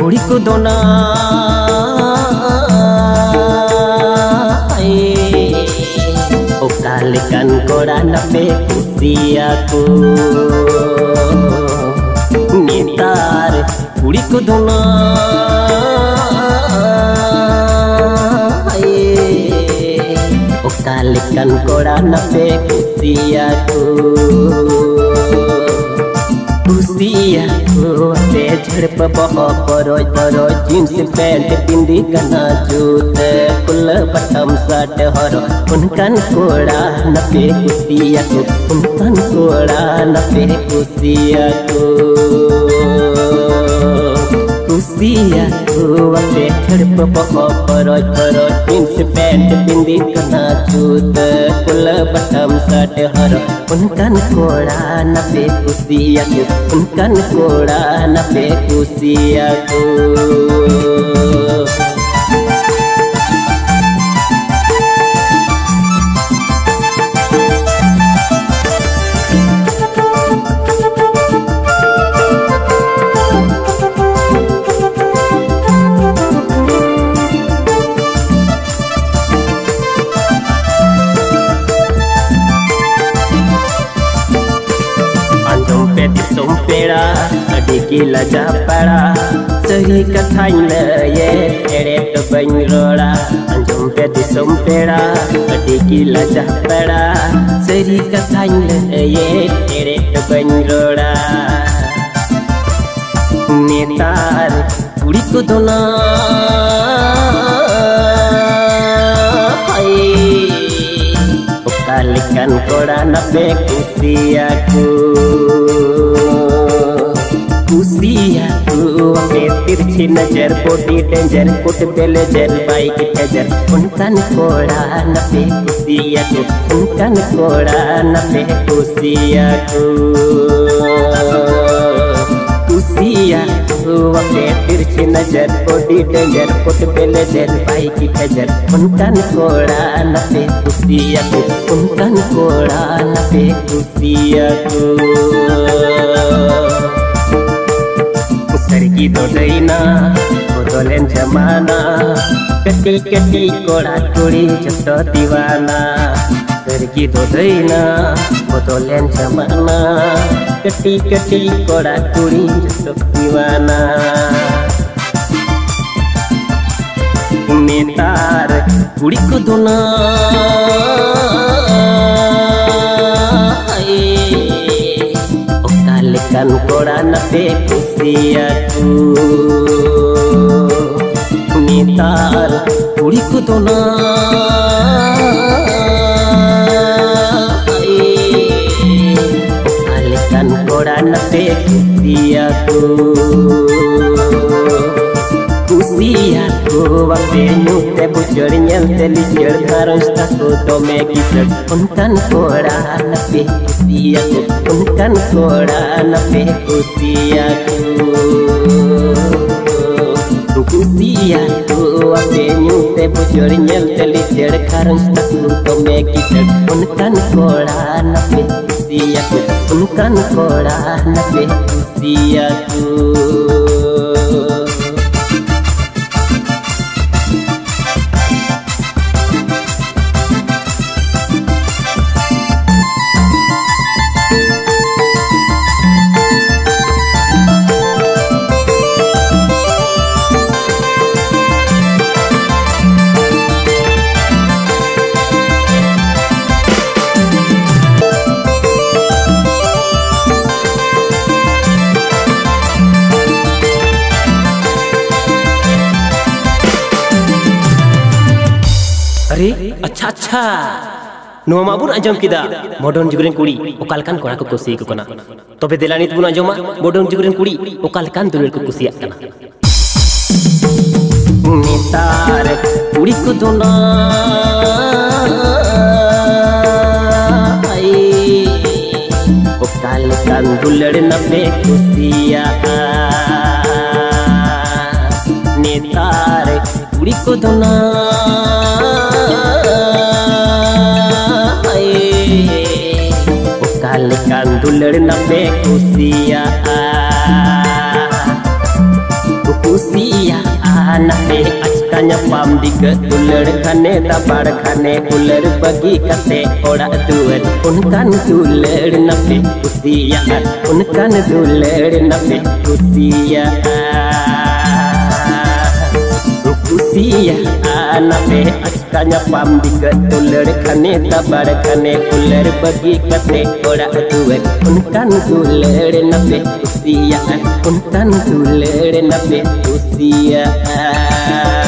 कुड़ी को दोना ओकालेकान कोड़ा नपे कुसिया को नेतार कुड़ी को दोना ओकालेकान कोड़ा नपे कुसिया को ते झड़प बह परोज परोज जींस पैंट पिंदी कना जूत कुल बटम शर्ट हर उनकन कोड़ा नपे कुसिया को उनकन कोड़ा नपे कुसिया को कुसिया को ते झड़प बह परोज परोज जींस पैंट पिंदी कना जूत कुल बटम शर्ट हर उनकन कोड़ा नपे कुसिया को उनकन कोड़ा नपे कुसिया को की लजा पड़ा सही कथा ये तेरे तो बन रोड़ा अंजुम पे दिसुम पेड़ा अटी की लजा पड़ा सही कथा ये तेरे तो बन रोड़ा नेतार कुड़ी को दोना ओकालेकान कोड़ा नपे कुसिया को कुसिया को अपने तिरछी नजर पोटी डेंजर कुट बेलेजर बाइक टेजर उनकन कोड़ा नपे कुसिया को उनकन कोड़ा नपे कुसिया को कुसिया को अपने तिरछी नजर पोटी डेंजर कुट बेलेजर बाइक टेजर उनकन कोड़ा नपे कुसिया को उनकन कोड़ा नपे कुसिया को सरगी तो दैना बदलेन जमाना कटी कटी कोड़ा कुड़ी जतो दीवाना सरगी तो दैना बदलेन जमाना कटी कटी कोड़ा कुड़ी जतो दीवाना नेतार कुड़ी को दोना ओकालेकान कोड़ा नपे कुसिया को नेतार कुड़ी को दोना ओकालेकान कोड़ा नपे कुसिया को कुसिया को अपने मुते बुजड़ ñelte लिजड़ धारस्ता को तो मैं किसड़ उनकन कोड़ा नपे कुसिया को उनकन कोड़ा नपे कुसिया को कुसिया को अपने मुते बुजड़ ñelte लिजड़ धारस्ता को तो मैं किसड़ उनकन कोड़ा नपे कुसिया को उनकन कोड़ा नपे कुसिया को अरे अच्छा अच्छा नोमा माबुन आजम किदा मॉडर्न जुगरेन कुड़ी ओकालेकान कोड़ा को कुसी को कना तबे देलानित बुन आजमा मॉडर्न जुगरेन कुड़ी ओकालेकान दुलर को कुसिया कना नेतार कुड़ी को दोना ओकालेकान दुलर नपे कुसिया नेतार कुड़ी को दोना ओकालेकान दुलर नपे कुसिया nape askanya pam di ketular khane tabar khane ular bagi kate orak duet unkan tular nape kusiaan unkan tular nape kusiaan nape askanya pam di ketular khane tabar khane ular bagi kate orak duet unkan tular nape kusiaan unkan tular nape kusiaan